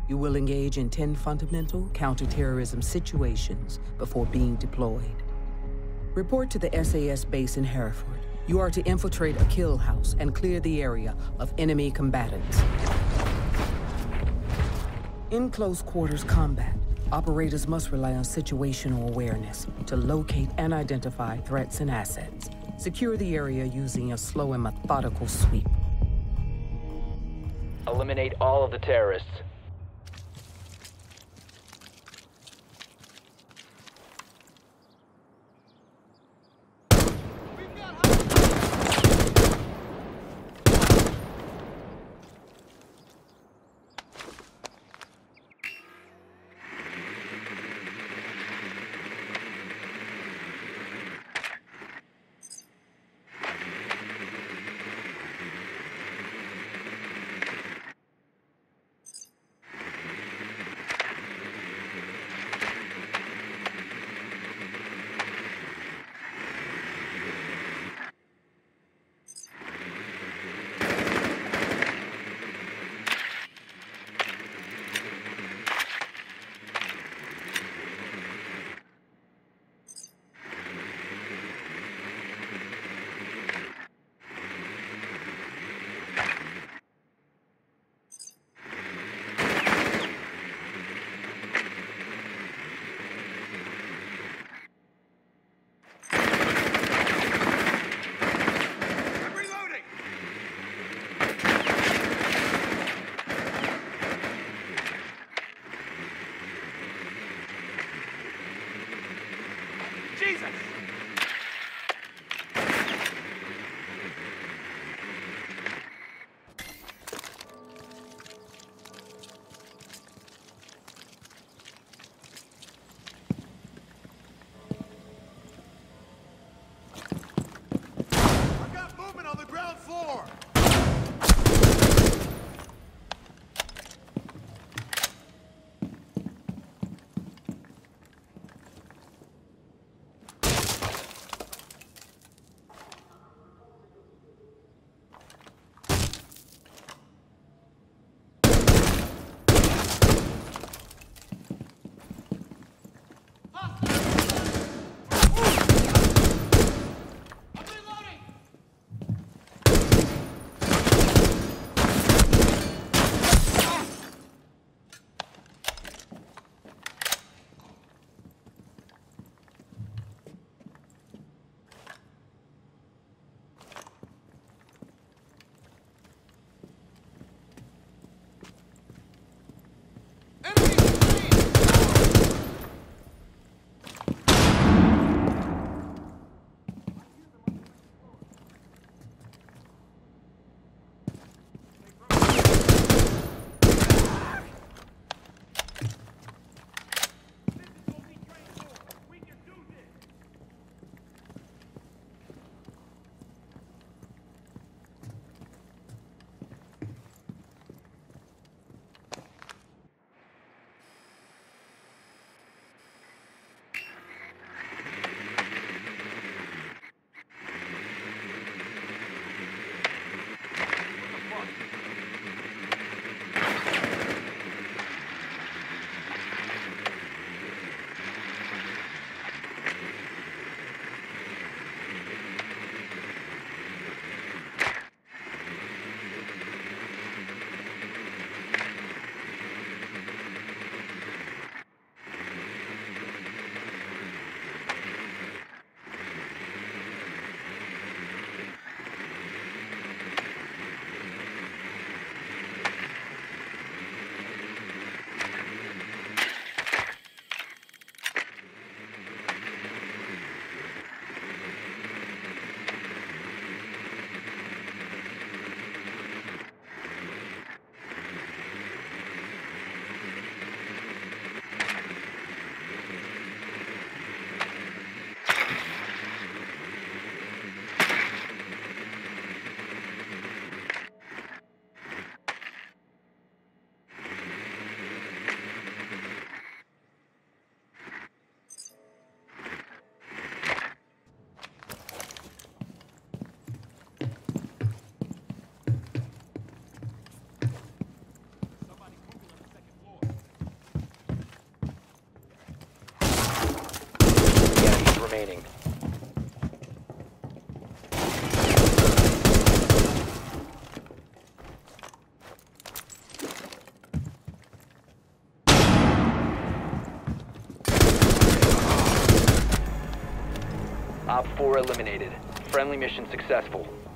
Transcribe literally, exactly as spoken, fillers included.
You will engage in ten fundamental counterterrorism situations before being deployed. Report to the S A S base in Hereford. You are to infiltrate a kill house and clear the area of enemy combatants. In close quarters combat, operators must rely on situational awareness to locate and identify threats and assets. Secure the area using a slow and methodical sweep. Eliminate all of the terrorists. Jesus! I've got movement on the ground floor! remaining. Op four eliminated. Friendly mission successful.